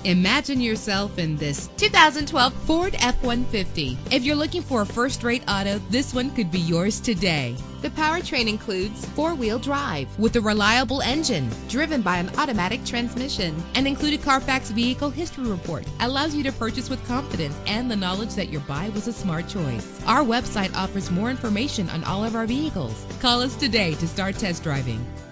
Imagine yourself in this 2012 Ford F-150. If you're looking for a first-rate auto, this one could be yours today. The powertrain includes four-wheel drive with a reliable engine driven by an automatic transmission. An included Carfax Vehicle History Report allows you to purchase with confidence and the knowledge that your buy was a smart choice. Our website offers more information on all of our vehicles. Call us today to start test driving.